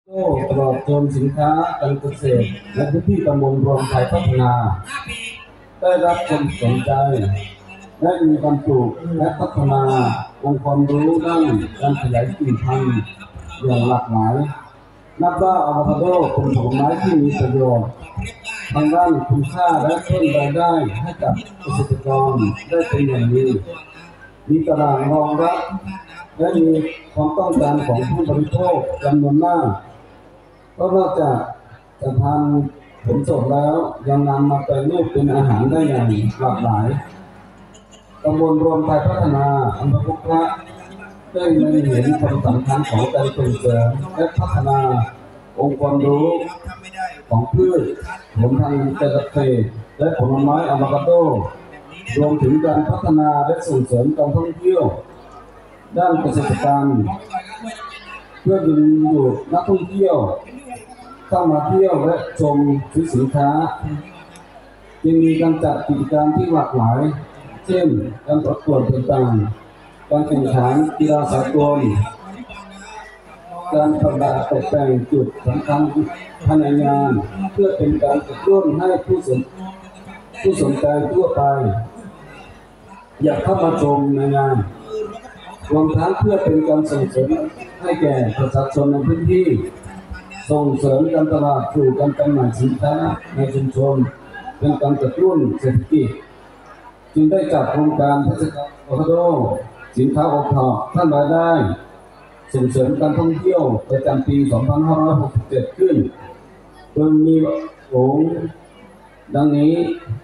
โต้ตลอดจนสินค้าการเกษตรและพื้นที่ตำบลรวมไทยพัฒนาได้รับความสนใจและมีการปลูกและพัฒนาองค์ความรู้ด้านการขยายกิ่งพันธุ์อย่างหลากหลายนับว่าอะโวคาโดเป็นผลไม้ที่มีประโยชน์ทางด้านคุณค่าและเพิ่มรายได้ให้กับเกษตรกรได้เป็นอย่างดีมีตลาดรองรับและมีความต้องการของผู้บริโภคจำนวนมากก็นอกจากจะทำผลสดแล้วยังนำมาแปรรูปเป็นอาหารได้อย่างหลากหลายตำบลรวมไทยพัฒนาอำเภอพบพระได้เล็งเห็นความสำคัญของการส่งเสริมและพัฒนาองค์ความรู้ของพืชผลทางการเกษตรและผลไม้อะโวคาโดรวมถึงการพัฒนาและส่งเสริมการท่องเที่ยวด้านเกษตรกรรมเพื่อดึงดูดนักท่องเที่ยวเข้ามาเที่ยวและชมซื้อสินค้าจึงมีการจัดกิจกรรมที่หลากหลายเช่นการประกวดต่างๆการแข่งขันกีฬาสากลการประดับตกแต่งจุดสำคัญภายในงานเพื่อเป็นการกระตุ้นให้ผู้สนใจทั่วไปอยากเข้ามาชมในงานรวมทั้งเพื่อเป็นการส่งเสริมให้แก่ประชาชนในพื้นที่ส่งเสริมการตลาดสู่การจำหน่ายสินค้าในชุมชนเป็นการกระตุ้นเศรษฐกิจจึงได้จัดโครงการเทศกาลอะโวคาโดสินค้าโอท็อปสร้างรายได้ส่งเสริมการท่องเที่ยวประจำปี 2567 ขึ้นโดยมีองค์ดังนี้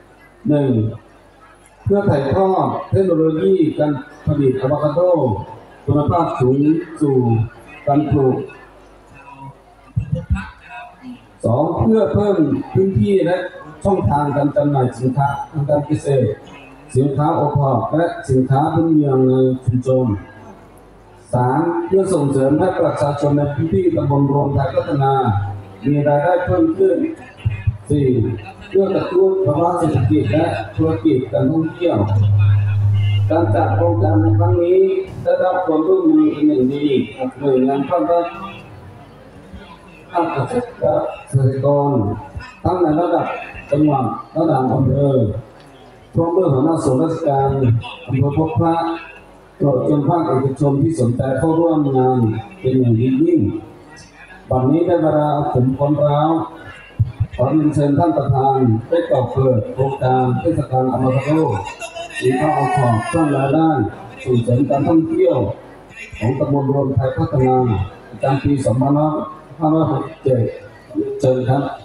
1. เพื่อถ่ายทอดเทคโนโลยีการผลิตอะโวคาโดคุณภาพสูงสู่การปลูก 2. เพื่อเพิ่มพื้นที่และช่องทางการจำหน่ายสินค้าทางการเกษตรสินค้าโอท็อปและสินค้าพื้นเมืองในชุมชน 3. เพื่อส่งเสริมให้ประชาชนในพื้นที่ตำบลรวมไทยพัฒนามีรายได้เพิ่มขึ้น 4. เพื่อกระตุ้นภาวะเศรษฐกิจและธุรกิจการท่องเที่ยวการจัดโครงการในครั้งนี้ได้รับความร่วมมือเป็นอย่างดีจากหน่วยงานภาครัฐภาคเกษตรกรทั้งในระดับจังหวัดระดับอำเภอพร้อมด้วยหัวหน้าส่วนราชการอำเภอพบพระตลอดจนภาคเอกชนที่สนใจเข้าร่วมงานเป็นอย่างยิ่งวันนี้ได้เวลาผมพร้อมแล้วขอเรียนเชิญท่านประธานได้กล่าวเปิดโครงการเทศกาลอะโวคาโดสินค้าโอท็อปสร้างรายได้ส่งเสริมการท่องเที่ยวของตำบลรวมไทยพัฒนาประจำปี 2567 เชิญครับ